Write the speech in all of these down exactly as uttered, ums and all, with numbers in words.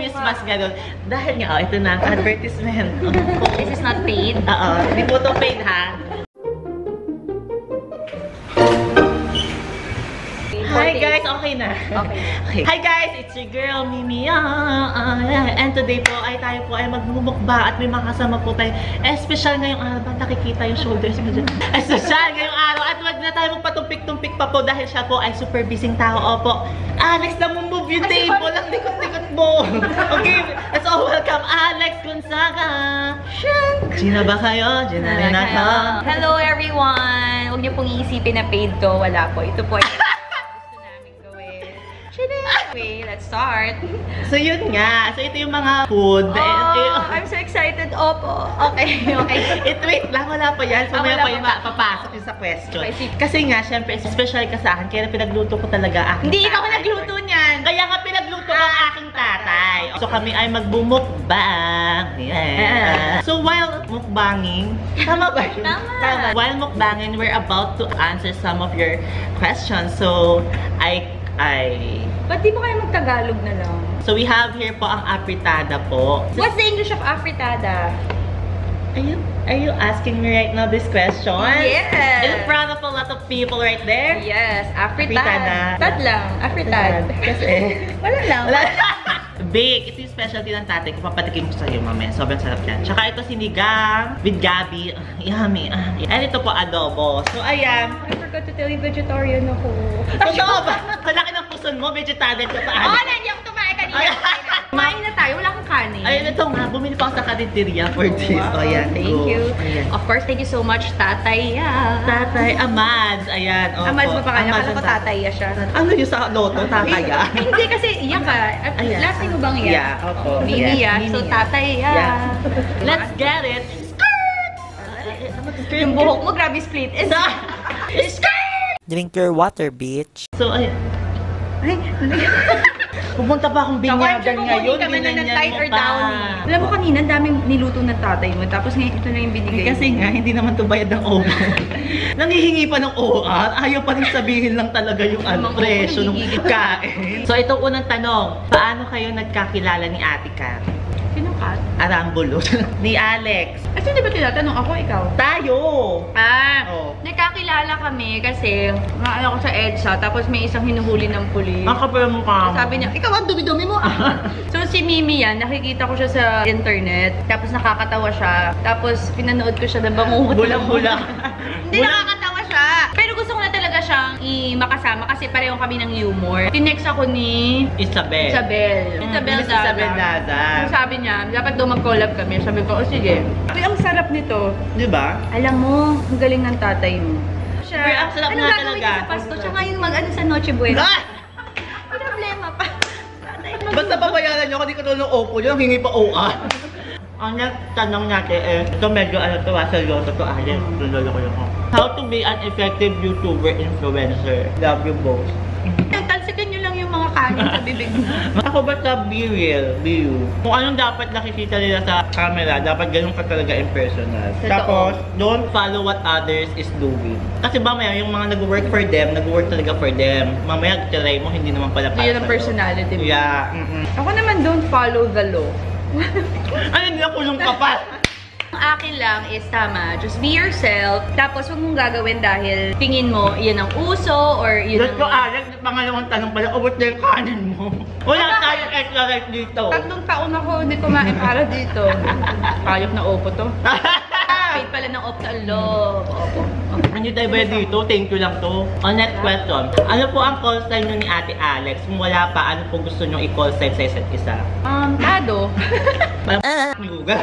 Christmas ganun. Dahil nga, oh, ito na ang advertisement. This is not paid. Oo, hindi po ito paid ha. Hi guys, okay na. Okay. Okay. Hi guys, it's your girl Mimi. Uh, and today po ay tayo po ay magmumukba at may makasama po tayo. Espesyal ngayong araw, ba nakikita yung shoulders mo dyan? Espesyal ngayong araw at wag na tayo magpatumpik-tumpik pa po dahil siya po ay super busy tao. Opo. Alex, na move yung table. Ang likot-likot mo. Okay, let's all welcome Alex Gonzaga. Gina ba kayo? Gina rin ako. Hello everyone. Huwag niyo pong iisipin na paid ko. Wala po. Ito po ay okay, let's start. So yun nga. So ito yung mga food. Oh, I'm so excited. Opo. Okay, okay. It wait lang, wala pa yan. So ah, maya pa pa yung pa. papasok yung sa question. Okay, kasi nga, syempre, special ka sa akin. Kaya pinagluto ko talaga aking Hindi, tatay. ikaw ang nagluto niyan. Kaya nga pinagluto ko ang aking tatay. So kami ay magbumukbang. Yeah. So while mukbanging, tama ba yun? Tama. Tama. While mukbanging, we're about to answer some of your questions. So, I I... Ba't di mo kayo mag-Tagalog na lang? So we have here po ang apritada po. What's the English of afritada? Are you, are you asking me right now this question? Yes! In front of a lot of people right there? Yes, afritada. Afritada. Tad lang, afritad. Kasi... Wala lang. Wala. Bake. Ito yung specialty ng tatay ko. Papatikim ko sa'yo mamaya. Sobrang sarap yan. Tsaka ito sinigang with gabi. Uh, yummy. Uh, and ito po adobo. So ayan. I forgot to tell you, vegetarian ako. Totoo ba? Sa laki ng puson mo, vegetarian ka pa. Oo, oh, hindi ako tumae kanina. Kumain na tayo, wala kang kanin. Ayun, ito nga. Bumili pa ako sa karinderya for this. Wow. So ayan. Thank go. you. Ayan. Of course, thank you so much, Tatay. Yeah. Tatay, Amads. Ayan. Opo. Amads mo pa kanya. Amads Kala ko ang Tatay siya. Ano yung sa loto? Tatay ah? Hindi kasi iyak ka. Ayan. Last name mo bang iyak? Yeah, opo. Mimi Yes, yeah. Mimi, So, yeah. Tatay yeah. Yeah. Let's get it. Yung buhok mo, grabe split. Is Drink your water, bitch. So, ay. Ay, pupunta pa akong binyagan ngayon. kami na ng binanyan tight mo or pa. down. Alam mo kanina, daming niluto ng tatay mo. Tapos ngayon, ito na yung binigay. Kasi nga, hindi naman to bayad ng O R. Nanghihingi pa ng O R. Ayaw pa rin sabihin lang talaga yung ano, Mga presyo ng nanghihingi. kain. So, itong unang tanong. Paano kayo nagkakilala ni Ate Kat? Sino ka? Arambulo. Ni Alex. Ay, hindi ba tinatanong ako, ikaw? Tayo! Ah, Oh. nagkakilala kami kasi naano ko sa EDSA, tapos may isang hinuhuli ng pulis. Ang kapal mo ka. Sabi niya, ikaw ang dumi-dumi mo. So si Mimi yan, nakikita ko siya sa internet, tapos nakakatawa siya, tapos pinanood ko siya ng bangungot. Bulang-bula. Hindi, nakakatawa siya. Pero gusto ko na talaga siyang i-makasama kasi pareho kami ng humor. Tinext ako ni Isabel. Isabel. Mm, Isabel Miss Isabel Daza. Daza. Ang sabi niya, dapat daw mag-collab kami. Sabi ko, oh sige. Uy, ang sarap nito. Di ba? Alam mo, ang galing ng tatay mo. Siya. Pero ang sarap Anong nga gagawin talaga. niya sa Pasko? Siya ngayon mag-ano sa Noche Buena. Ah! May problema pa. Tatay mo. Basta babayaran nyo, hindi ko tulong Oppo nyo, hingi pa O R. Ang tanong natin eh, ito medyo ano to, seryoso to, Alex. Lulolo ko yung how to be an effective YouTuber influencer. Love you both. Talsikan nyo lang yung mga kanin sa bibig mo. Ako ba sa Be Real, Be You? Kung anong dapat nakikita nila sa camera, dapat ganun ka talaga in personal. Totoo. Tapos, don't follow what others is doing. Kasi mamaya, yung mga nag-work for them, nag-work talaga for them. Mamaya, try mo, hindi naman pala para Yun ang sa'yo. personality mo. Yeah. Mm-mm. Ako naman, don't follow the law. Ano, hindi na kulong ka pa. Ang akin lang is tama, just be yourself. Tapos huwag mong gagawin dahil tingin mo, yan ang uso or yun Diyos ko, ang... Alex, pangalawang tanong pala, ubot na yung kanin mo. Wala tayong extra life dito. Tatlong taon ako hindi kumain para dito. Payok na opo to. Paid pala ng opta ang loob. Opo. Hindi tayo ba dito? Thank you lang to. On next question. Ano po ang call sign nyo ni Ate Alex? Kung wala pa, ano po gusto nyo i-call sign sa isa't isa? Um, Tado. Parang Yuga.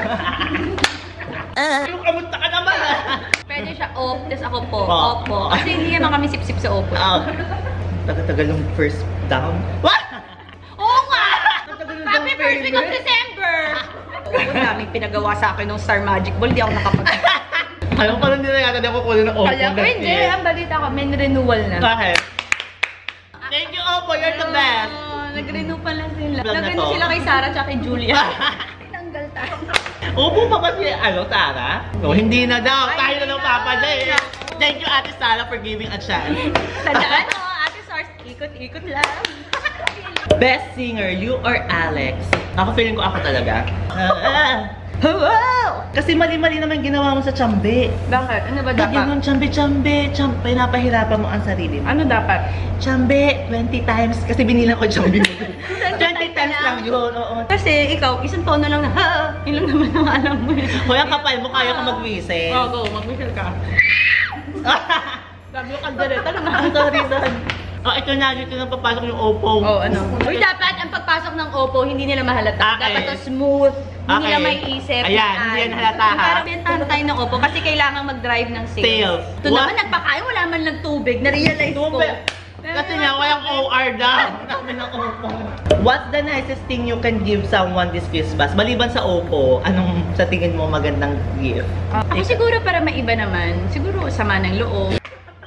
Yung kamunta ka naman. Pwede siya op, tapos ako po. Po. Opo. Kasi hindi naman kami sip-sip sa opo. Ah, taga-tagal ng first down. What? Oo nga! Taga-tagal ng Happy first week of favorite. December! Oo, daming pinagawa sa akin ng Star Magic Ball. Hindi ako nakapag... Alam ko lang nila yata di ako kunin ng Oppo. Kaya ko hindi. Ang balita ko, may renewal na. Bakit? Thank you, Oppo. You're the best. Oh, nag-renew pala sila. Vlog na Nag-renew to. sila kay Sarah at kay Julia. Tanggal tayo. Upo pa ba si, ano, Sarah? No, hindi na daw. Ay, Tayo na hindi lang na. papaday. Thank you, Ate Sarah, for giving a chance. Tandaan mo, Ate Sars, ikot-ikot lang. Best singer, you or Alex? Ako feeling ko ako talaga. Ah, wow! Kasi mali-mali naman ginawa mo sa chambe. Bakit? Ano ba Lagi dapat? mong chambe-chambe, chambe, pinapahirapan mo ang sarili mo. Ano dapat? Chambe, twenty times. Kasi binilang ko chambe mo. twenty times lang yun, oo. Kasi ikaw, isang tono lang na, ha, yun lang naman ang alam mo. Kuya kapal mo, kaya ka mag-whistle. Oo, go, mag-whistle ka. Sabi ko kaldere, talo na. Ah, sorry, sorry. Oh, ito na, dito na papasok yung Oppo. Oh, ano? Uy, dapat ang pagpasok ng Oppo, hindi nila mahalata. Okay. Dapat to smooth. Hindi Okay. nila may isip. Ayan, hindi yan halata, ha? Parang bentahan tayo ng Oppo kasi kailangan mag-drive ng sales. Sales. Ito What? naman, nagpakain, wala man lang tubig. Na-realize ko. Tubig. Kasi nga, walang O R daw. Namin ng Oppo. What's the nicest thing you can give someone this Christmas? Maliban sa Oppo, anong sa tingin mo magandang gift? Ako siguro para maiba naman, siguro sama ng loob.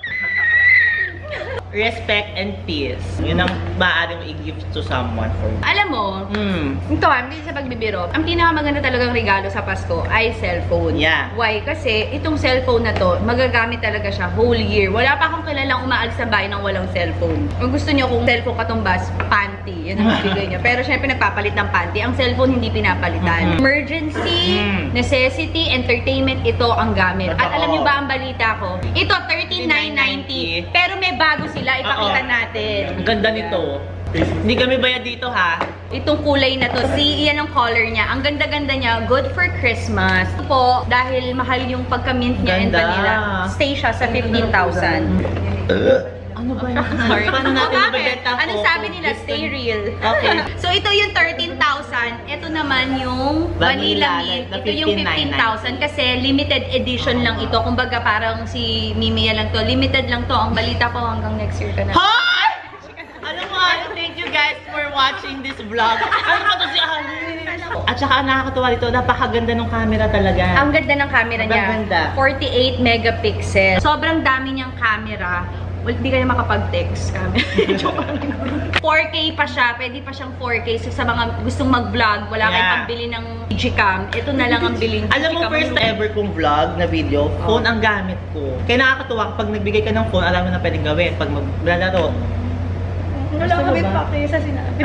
Respect and peace. Yun ang maaari mo i-give to someone for you. Alam mo, Hmm. ito ah, hindi sa pagbibiro, ang pinakamaganda talagang regalo sa Pasko ay cellphone. Yeah. Why? Kasi itong cellphone na to, magagamit talaga siya whole year. Wala pa akong kilalang umaalis sa bahay ng walang cellphone. Kung gusto niyo kung cellphone katumbas, panty. Yan ang bigay niya. Pero syempre nagpapalit ng panty. Ang cellphone hindi pinapalitan. Mhm. Emergency, Mhm. necessity, entertainment, ito ang gamit. At Totoo. alam niyo ba ang balita ko? Ito, thirteen nine ninety. Pero may bago sila, ipakita Oo. natin. Ang ganda nito. Hindi kami bayad dito, ha? Itong kulay na to, si yan ang color niya. Ang ganda-ganda niya, good for Christmas. Ito po, dahil mahal yung pagka-mint niya and Ganda. vanilla, stay siya sa fifteen thousand. Ano ba yun? Sorry. Paano natin Bakit? mabibenta ko? Anong sabi nila? Stay real. Okay. So, ito yung thirteen thousand. Ito naman yung vanilla, Vanilla, mint. na Ito yung fifteen thousand kasi limited edition lang ito. Kumbaga parang si Mimiya lang to. Limited lang to. Ang balita ko hanggang next year ka na. Hoy! Alam mo, ano, thank you guys for watching this vlog. Ano ba to si Alice? At saka nakakatuwa dito, napakaganda ng camera talaga. Ang ganda ng camera niya. Ang ganda. forty-eight megapixel. Sobrang dami niyang camera. Well, hindi kayo makapag-text camera. Joke lang. four K pa siya. Pwede pa siyang four K. So, sa mga gustong mag-vlog, wala kayong Yeah. pambili ng Digicam. Ito na lang ang bilhin. Alam mo, first ever kong vlog na video, phone ang gamit ko. Kaya nakakatuwa kapag nagbigay ka ng phone, alam mo na pwedeng gawin. Pag maglalaro. Wala Gusto mo kami ba? pa kayo sa sinabi.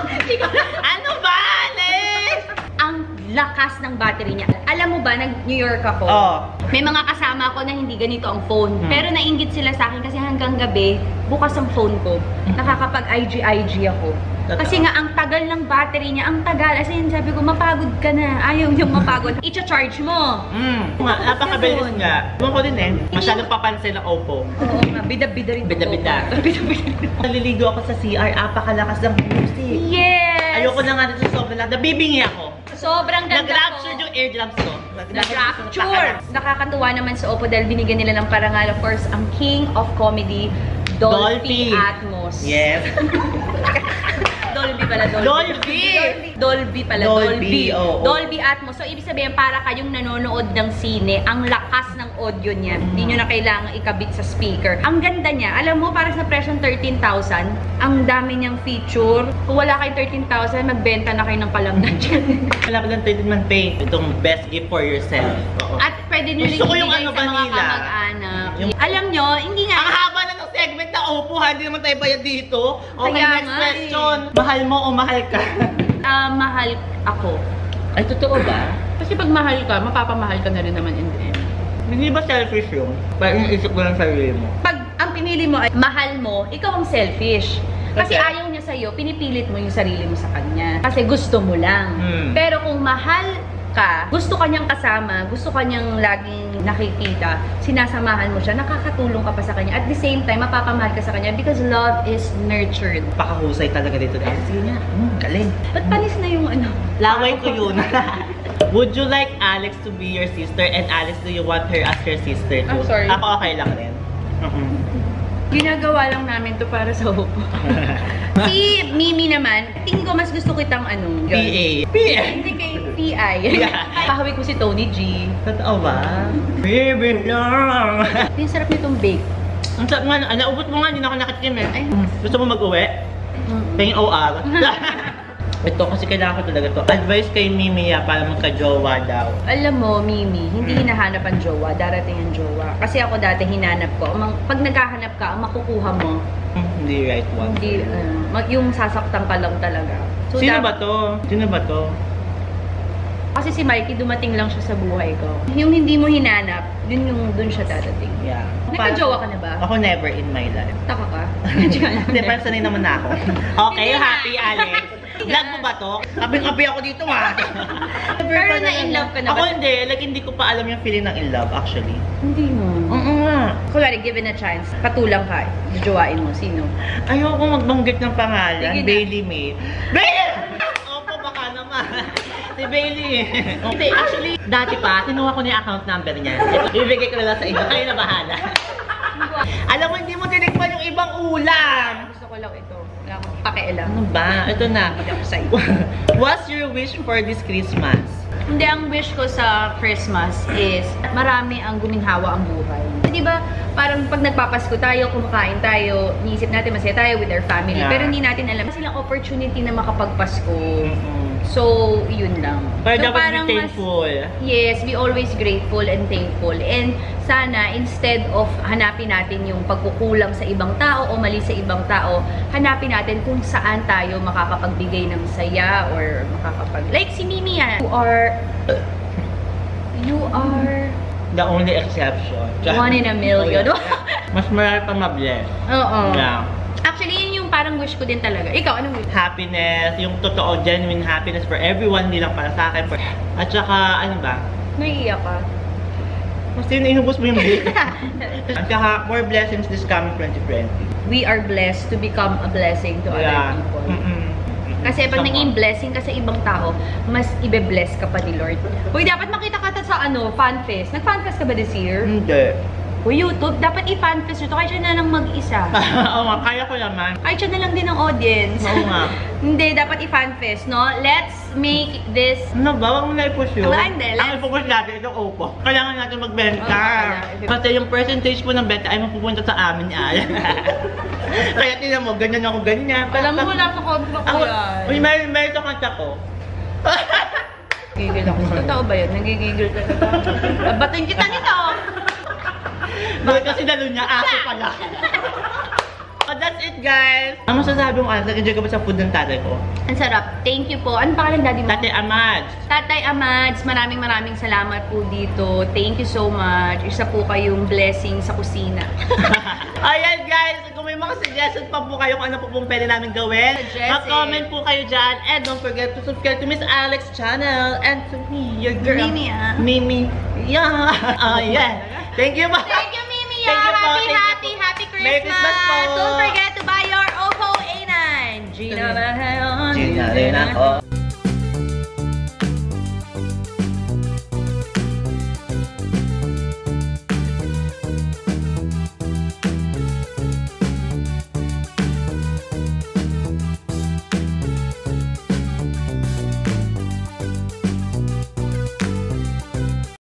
Ano ba, Alex? Ang lakas ng battery niya. Alam mo ba, nag-New York ako. Oh. May mga kasama ko na hindi ganito ang phone. Hmm. Pero nainggit sila sa akin kasi hanggang gabi, bukas ang phone ko. Nakakapag-I G I G ako. Totoo. Kasi nga, ang tagal ng battery niya, ang tagal. As in, sabi ko, mapagod ka na. Ayaw niyang mapagod. I-charge mo. Mm. Nga, napakabilis nga. Ewan ko din eh. Masyadong papansin ng Oppo. Oo nga, bida-bida rin. Bida-bida. Bida-bida. Naliligo ako sa C R, apakalakas ng music. Yes! Ayoko na nga dito sa sobrang lahat. Nabibingi ako. Sobrang ganda Nag-rapture ko. yung eardrums ko. Nag-rapture! Nakakatuwa naman sa Oppo dahil binigyan nila ng parangal. Of course, ang king of comedy, Dolby, Dolby. Atmos. Yes. Dolby pala, Dolby. Dolby! Dolby, Dolby pala, Dolby, Dolby. oo. Dolby Atmos. So, ibig sabihin, para kayong nanonood ng sine, ang lakas ng audio niya. Hindi nyo na kailangan ikabit sa speaker. Ang ganda niya. Alam mo, para sa presyo ng thirteen thousand, ang dami niyang feature. Kung wala kayo thirteen thousand, magbenta na kayo ng palamnan dyan. Wala pa lang treatment paint. Itong best gift for yourself. Oo. At pwede nyo rin Gusto ko yung ibigay ano, sa mga vanilla. kamag-anak. Yung- Alam nyo, hindi nga. Ang haba na ng segment na Oppo, ha? Hindi naman tayo bayad dito. Okay, Kaya next nga question. Mahal mo o mahal ka? Ah, mahal ako. Ay, totoo ba? Kasi pag mahal ka, mapapamahal ka na rin naman in the end. Hindi ba selfish yun? Parang iniisip mo lang sarili mo. Pag ang pinili mo ay mahal mo, ikaw ang selfish. Kasi Okay. ayaw niya sa'yo, pinipilit mo yung sarili mo sa kanya. Kasi gusto mo lang. Hmm. Pero kung mahal ka, gusto ka niyang kasama, gusto ka niyang laging nakikita, sinasamahan mo siya, nakakatulong ka pa sa kanya. At the same time, mapapamahal ka sa kanya because love is nurtured. Pakahusay talaga dito. Ay, sige nga. Hmm, galing. Ba't panis na yung ano? Laway ko yun. Would you like Alex to be your sister and Alex, do you want her as your sister too? I'm sorry. Ako okay lang rin. Uh-uh. Ginagawa lang namin to para sa Oppo. Si Mimi naman, tingin ko mas gusto kitang ano, P A. P A. hindi kay P I. Yeah. Pahawig ko si Tony G. Totoo ba? Baby lang. Yung sarap nitong bake. Ang sarap nga, naubot mo nga, hindi na ako nakatikim eh. Ay. Gusto mo mag-uwi? Mm. Pahing O R. Ito kasi kailangan ko talaga to. Advice kay Mimi ah, para magka-jowa daw. Alam mo, Mimi, hindi Hmm. hinahanap ang jowa, darating ang jowa. Kasi ako dati hinanap ko, ang mang- pag naghahanap ka, ang makukuha mo, Hmm, hindi right one. hindi, ano, mag- yung sasaktan ka lang talaga. So, Sino dap- ba to? Sino ba to? Kasi si Mikey, dumating lang siya sa buhay ko. Yung hindi mo hinanap, dun yung dun siya dadating. Yeah. Nagka-jowa ka na ba? Ako never in my life. Taka ka? Hindi, parang sanay naman na ako. Okay, Hindi happy, nga. Alex. Vlog mo ba to? Kapi-kapi ako dito, ha? Pero na-in love ka na Ako ba? hindi. Like, hindi ko pa alam yung feeling ng in love, actually. Hindi mo. Oo nga. Kunwari, given a chance, patulang ka, jojowain mo, sino? Ayoko magbanggit ng pangalan. Sige na. Bailey May. Bailey! Opo, baka naman. Si Bailey. Hindi, actually, dati pa, tinuha ko na yung account number niya. Ito, ibigay ko na lang sa inyo. Kayo na bahala. Alam mo, hindi mo tinikman yung ibang ulam. Gusto ko lang ito. Wala akong pakialam. Ano ba? Ito na. Pati ako sa'yo. What's your wish for this Christmas? Hindi, ang wish ko sa Christmas is marami ang guminhawa ang buhay. Di ba, parang pag nagpapasko tayo, kumakain tayo, niisip natin masaya tayo with our family. Yeah. Pero hindi natin alam silang opportunity na makapagpasko. Mm-mm. So, yun lang. Pero so, dapat parang be mas- thankful. Yes, be always grateful and thankful. And sana, instead of hanapin natin yung pagkukulang sa ibang tao o mali sa ibang tao, hanapin natin kung saan tayo makakapagbigay ng saya or makakapag... Like si Mimi yan. You are... You are... The only exception. One in a million. Oh, yeah. Mas marami pa mabless. Oo. Yeah. Actually, yun yung parang wish ko din talaga. Ikaw, anong wish? Happiness, yung totoo, genuine happiness for everyone, hindi lang para sa akin. For... At saka, ano ba? Naiiyak ka. Mas yun, inubos mo yung big. At saka, more blessings this coming twenty twenty. We are blessed to become a blessing to Yeah. other people. Mm-mm. Kasi pag Sama. naging blessing ka sa ibang tao, mas ibe-bless ka pa ni Lord. Uy, dapat makita ka ta sa ano, fanfest. Nag-fanfest ka ba this year? Hindi. Uy, YouTube, dapat i-fanfest ito. Kahit siya na lang mag-isa. Oo nga, kaya ko naman. Kahit siya na lang din ang audience. Oo nga. Hindi, dapat i-fanfest, no? Let's make this... Ano ba? Huwag mo na i-push yun. Wala, hindi. Ang i-focus natin, itong Oppo. Kailangan natin magbenta. Oo, kailangan. Kasi yung percentage po ng benta ay mapupunta sa amin ay. Kaya tinan mo, ganyan ako, ganyan. Alam mo, wala sa kontra ko Ako, yan. uy, may, may ito kanta ko. Gigil ako. Totoo ba yun? Nagigigil ka na. Batin kita nito! Bakit kasi dalo niya, aso pala. Oh, that's it, guys. Ano masasabi mo, Alex? Nag-enjoy ka ba sa food ng tatay ko? Ang sarap. Thank you po. Ano pangalan daddy mo? Tatay Amad. Tatay Amads, maraming maraming salamat po dito. Thank you so much. Isa po kayong blessing sa kusina. Ayan, guys. Kung may mga suggestions pa po kayo kung ano po pong pwede namin gawin, Suggesting. mag-comment po kayo dyan. And don't forget to subscribe to Miss Alex channel. And to me, your girl. Mimi, ah. Mimi. Yeah. Ah, yeah. Thank you po. Thank you, Mimi. Thank you po, Happy, thank you happy, po. happy Christmas. Merry Christmas po. Don't forget to buy your Oppo A nine. Gina Gina rin ako.